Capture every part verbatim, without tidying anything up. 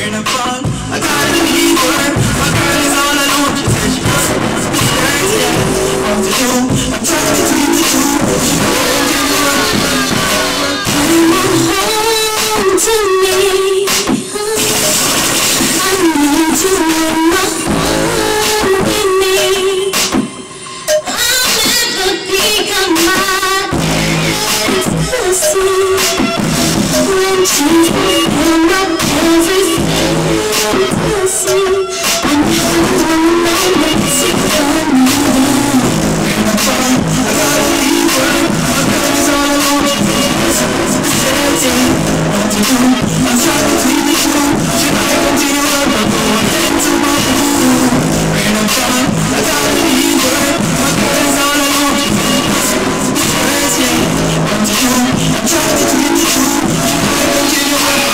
we're in a fun. I gotta leave her. My girl is all alone. She said she doesn't want to be hers, yeah. What to do? I'm trying between the two. She won't give me up. Come home to me. I need to know my home with me. I'll never become my ecstasy. When she's in my everything to see. I know I makes it for me. I gotta leave her. My girl is all alone. She's seventeen. What to do? I'm trying to leave the truth. She might continue on, but going into my room. We're in a fun. I gotta leave her. My girl is all alone. She's seventeen. What to do? I'm trying to leave the truth. She might continue on.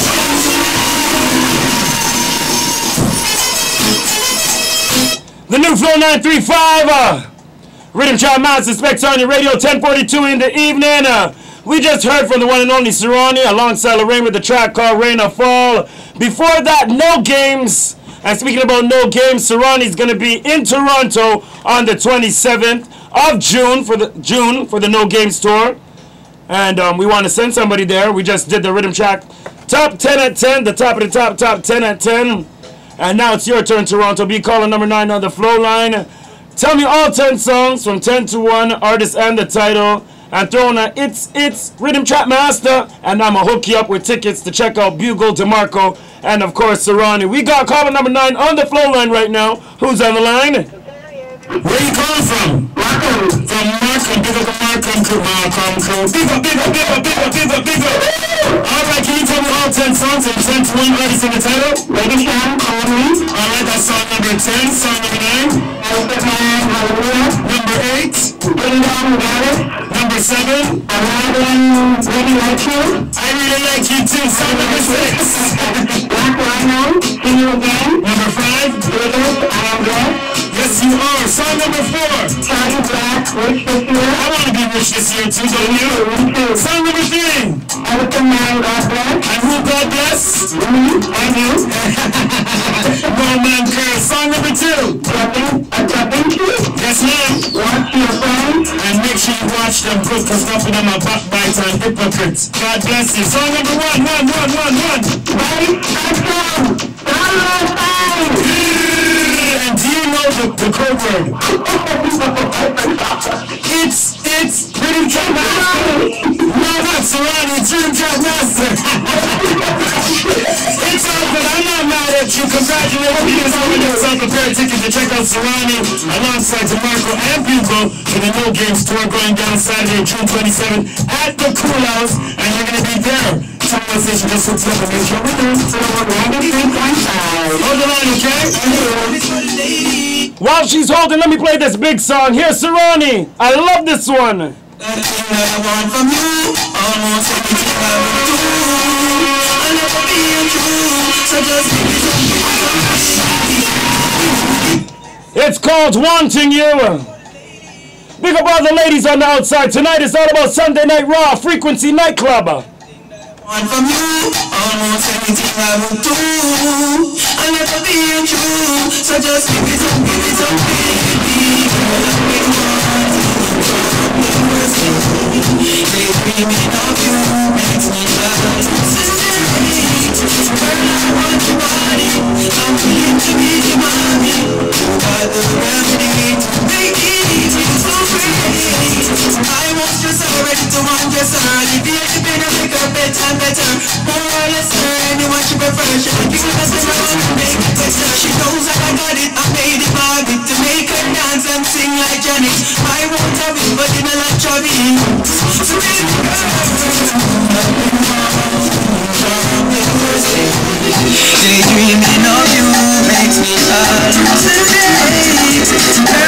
The new Flow nine three five, uh, Rhythm Child Master Specs on your radio, ten forty-two in the evening. Uh, we just heard from the one and only Serrani alongside Lorraine with the track called Rain or Fall. Before that, No Games. And speaking about No Games, Serrani's going to be in Toronto on the twenty-seventh of June for the June for the No Games tour. And um, we want to send somebody there. We just did the Rhythm track top ten at ten, the top of the top, top ten at ten. And now it's your turn, Toronto. Be calling number nine on the flow line. Tell me all ten songs from ten to one, artist and the title. And throw in a It's It's Rhythm Trap Master. And I'm going to hook you up with tickets to check out Bugle, DeMarco, and of course, Serrani. We got caller number nine on the flow line right now. Who's on the line? Where you calling from? Markham. From Markham. Big up Markham crew. Markham crew. Big up, big up, big up, big up, big up, big up. Alright, can you tell me all ten songs and ten to one artists in the title? Lady Sham, Call Me. Alright, that's song number ten. Song number nine. Number eight. Bring Down the Goddess. Number seven. I Really Like You. I Really Like You Too. Song number six. Black Rhino. See You Again. Number five. Biggest, I Am Blessed. Yes, you are. Song number four. Charlie Black, Rich This Year. I want to be rich this year too, don't you? Me too. Song number three. Everything Man, God Bless. And who God bless? Me and you. No Man Curse. Song number two. Jumping, a jumping tree. Yes, ma'am. Watch your friends. And make sure you watch them good, because nothing of them are backbiter and hypocrites. God bless you. Song number one, one, one, one, one. Right, that's all. Download five. And do you know the, the code word? It's, it's Rhythm Trap Master. No, not Serrani, it's Rhythm Trap Master. It's all good, I'm not mad at you. Congratulations, you guys already have some prepared tickets to check out Serrani alongside DeMarco and Bugle for the No Games tour going down Saturday, June twenty-seventh at the Cool House, and you're going to be there. Someone says you just hooked up and make sure we're there. So we're ninety-three point five. Hold the line, okay? While she's holding, let me play this big song. Here's Serrani. I love this one. Everything that I want from you, almost everything I would do. I'll never be untrue, so just give me some. It's called Wanting You. Big up all the ladies on the outside. Tonight is all about Sunday Night Raw, Frequency Nightclub. Want from you, almost everything I would do. I'll never be untrue, so just give me some, give me some, baby. Daydreaming of you makes me laugh. Girl, I want your body. I'm willing to be your mommy. You got the remedy to make it easy, so great. I want you so ready to undress her. Alleviate the pain and make her better and better. More or less her, anyone she prefers. She can give us a love and make it better. She knows that I got it, I made it Barbie. To make her dance and sing like Janet. I won't have it, but in a like Chubby. So baby daydreaming of you makes me hallucinate.